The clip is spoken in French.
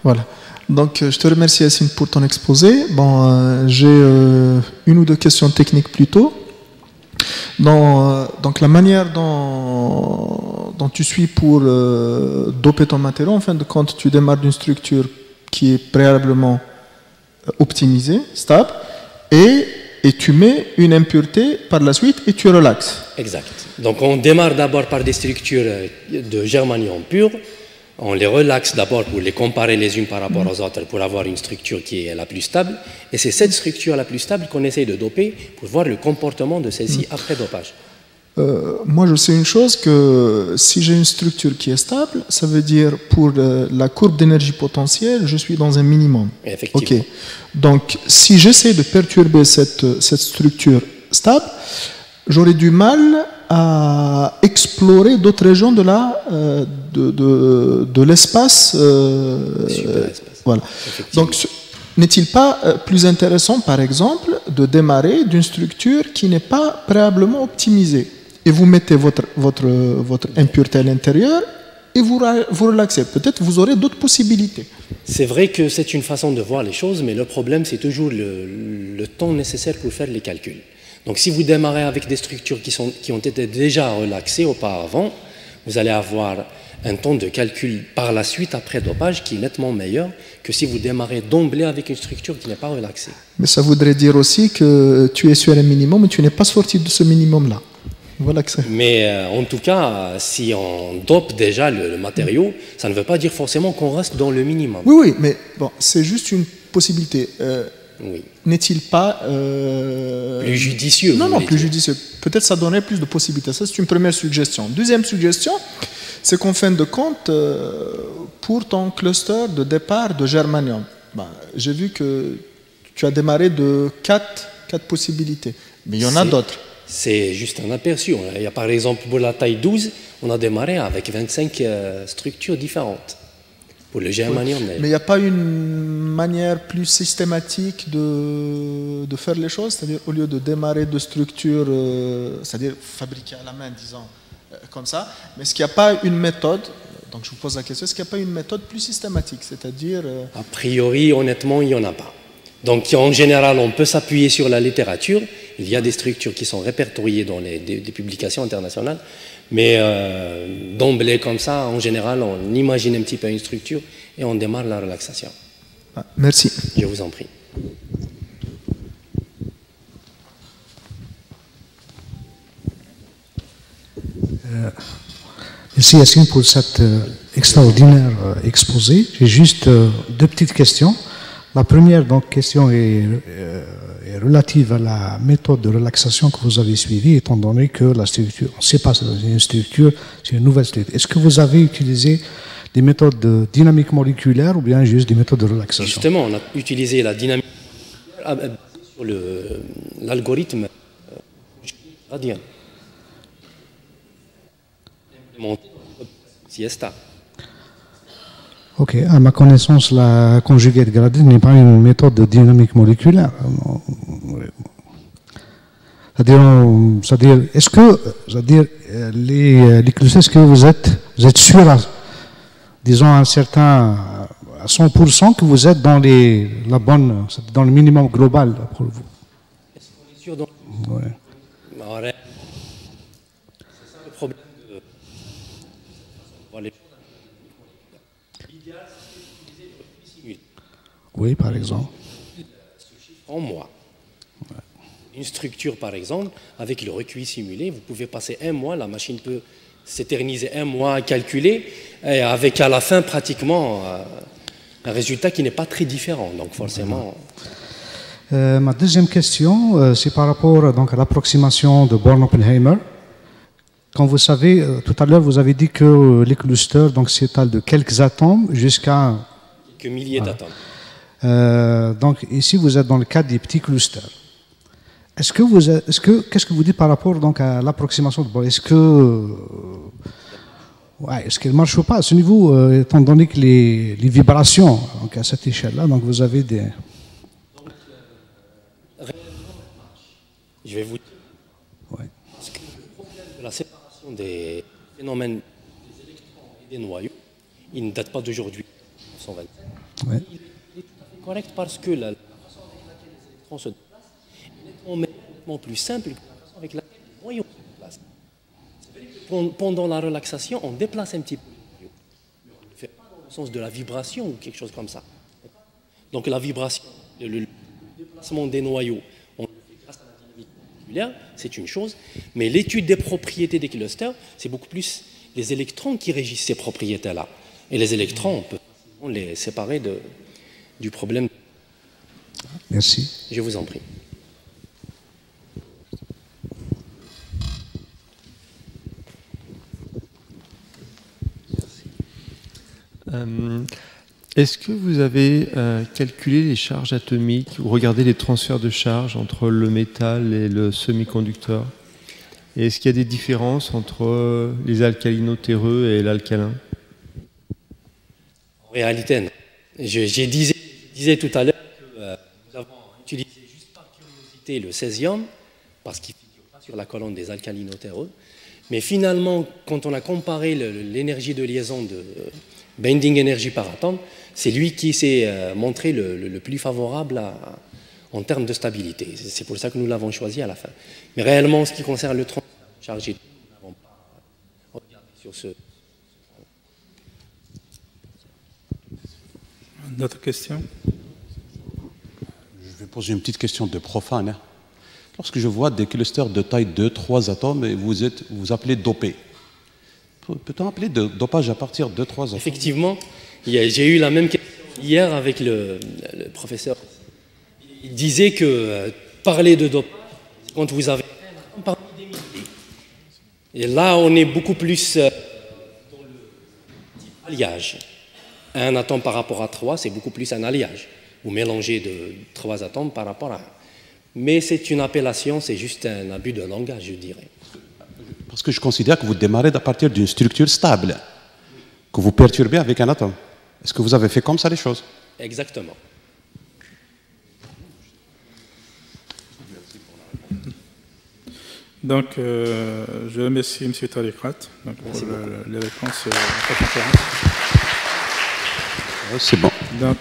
Voilà. Donc, je te remercie, Yassine, pour ton exposé. Bon, j'ai une ou deux questions techniques plutôt. Donc, la manière dont tu suis pour doper ton matériau, en fin de compte, tu démarres d'une structure qui est préalablement optimisée, stable, et tu mets une impureté par la suite et tu relaxes. Exact. Donc, on démarre d'abord par des structures de germanium pur. On les relaxe d'abord pour les comparer les unes par rapport aux autres pour avoir une structure qui est la plus stable. Et c'est cette structure la plus stable qu'on essaye de doper pour voir le comportement de celle-ci après dopage. Moi, je sais une chose, que si j'ai une structure qui est stable, ça veut dire pour la courbe d'énergie potentielle, je suis dans un minimum. Effectivement. Ok. Donc, si j'essaie de perturber cette structure stable, j'aurai du mal à explorer d'autres régions de l'espace. Voilà. Donc, n'est-il pas plus intéressant, par exemple, de démarrer d'une structure qui n'est pas préalablement optimisée, et vous mettez votre impureté à l'intérieur et vous relaxez. Peut-être vous aurez d'autres possibilités. C'est vrai que c'est une façon de voir les choses, mais le problème, c'est toujours le temps nécessaire pour faire les calculs. Donc, si vous démarrez avec des structures qui ont été déjà relaxées auparavant, vous allez avoir un temps de calcul par la suite, après dopage, qui est nettement meilleur que si vous démarrez d'emblée avec une structure qui n'est pas relaxée. Mais ça voudrait dire aussi que tu es sur un minimum et tu n'es pas sorti de ce minimum-là. Voilà que c'est. Mais en tout cas, si on dope déjà le matériau, ça ne veut pas dire forcément qu'on reste dans le minimum. Oui, oui, mais bon, c'est juste une possibilité. Oui. N'est-il pas plus judicieux? Non, plus judicieux. Peut-être ça donnerait plus de possibilités. Ça, c'est une première suggestion. Deuxième suggestion, c'est qu'en fin de compte, pour ton cluster de départ de germanium, j'ai vu que tu as démarré de 4 possibilités, mais il y en a d'autres. C'est juste un aperçu. Il y a par exemple pour la taille 12, on a démarré avec 25 structures différentes. Pour le germanium. Oui. Mais il n'y a pas une manière plus systématique de faire les choses, c'est-à-dire au lieu de démarrer de structures, c'est-à-dire fabriquées à la main, disons, comme ça, mais est-ce qu'il n'y a pas une méthode, donc je vous pose la question, est-ce qu'il n'y a pas une méthode plus systématique, c'est-à-dire... A priori, honnêtement, il n'y en a pas. Donc en général, on peut s'appuyer sur la littérature, il y a des structures qui sont répertoriées dans des publications internationales, mais d'emblée comme ça, en général, on imagine un petit peu une structure et on démarre la relaxation. Merci. Je vous en prie. Merci Yassine pour cet extraordinaire exposé. J'ai juste deux petites questions. La première question est relative à la méthode de relaxation que vous avez suivie, étant donné que la structure, on ne sait pas si c'est une structure, c'est une nouvelle structure. Est-ce que vous avez utilisé des méthodes de dynamique moléculaire ou bien juste des méthodes de relaxation? Justement, on a utilisé la dynamique sur l'algorithme radien. Siesta. Ok, à ma connaissance, la conjuguette gradée n'est pas une méthode de dynamique moléculaire. C'est-à-dire, est-ce que, les clusters, est-ce que vous êtes sûr, disons, à 100% que vous êtes dans dans le minimum global pour vous? Est-ce qu'on est sûr dans... Ouais. C'est ça le problème de... L'idéal, c'est d'utiliser le recuit simulé. Oui, par exemple. Ce chiffre en mois. Une structure, par exemple, avec le recuit simulé, vous pouvez passer un mois, la machine peut s'éterniser un mois à calculer, et avec à la fin pratiquement un résultat qui n'est pas très différent. Donc forcément... Ma deuxième question, c'est par rapport donc, à l'approximation de Born-Oppenheimer. Comme vous savez, tout à l'heure, vous avez dit que les clusters s'étalent de quelques atomes jusqu'à... Quelques milliers d'atomes. Donc ici, vous êtes dans le cadre des petits clusters. Qu'est-ce que vous dites par rapport donc, à l'approximation de Born? Est-ce qu'elle marche ou pas à ce niveau, étant donné que les vibrations donc, à cette échelle-là, donc vous avez des... Je vais vous dire. Ouais. Parce que le problème de la séparation des phénomènes des électrons et des noyaux, il ne date pas d'aujourd'hui. 125. Ouais. Il est tout à fait correct parce que la façon avec laquelle les électrons se déplacent est nettement plus simple que la façon avec laquelle les noyaux se déplacent. Pendant la relaxation, on déplace un petit peu le noyau. On ne le fait pas dans le sens de la vibration ou quelque chose comme ça. Donc la vibration, le déplacement des noyaux, on le fait grâce à la dynamique moléculaire, c'est une chose, mais l'étude des propriétés des clusters, c'est beaucoup plus les électrons qui régissent ces propriétés-là. Et les électrons, on peut les séparer du problème. Merci. Je vous en prie. Est-ce que vous avez calculé les charges atomiques ou regardé les transferts de charges entre le métal et le semi-conducteur? Et est-ce qu'il y a des différences entre les alcalino-terreux et l'alcalin? En réalité, non. Je disais tout à l'heure que nous avons utilisé juste par curiosité le césium, parce qu'il ne figure pas sur la colonne des alcalino-terreux. Mais finalement, quand on a comparé l'énergie de liaison de binding energy par atome, c'est lui qui s'est montré le plus favorable en termes de stabilité. C'est pour ça que nous l'avons choisi à la fin. Mais réellement, en ce qui concerne le transfert de charge, nous n'avons pas regardé sur ce. D'autres questions? Je vais poser une petite question de profane. Lorsque je vois des clusters de taille 2-3 atomes, et vous appelez dopés. Peut-on appeler de dopage à partir de 3 atomes? Effectivement, j'ai eu la même question hier avec le professeur. Il disait que parler de dopage, quand vous avez un atome parmi des milliers. Et là, on est beaucoup plus dans le type alliage. Un atome par rapport à 3, c'est beaucoup plus un alliage. Vous mélangez de 3 atomes par rapport à 1. Mais c'est une appellation, c'est juste un abus de langage, je dirais. Parce que je considère que vous démarrez à partir d'une structure stable, que vous perturbez avec un atome. Est-ce que vous avez fait comme ça les choses? Exactement. Donc, je remercie M. Tariqat pour les réponses à la conférence. C'est bon. Donc,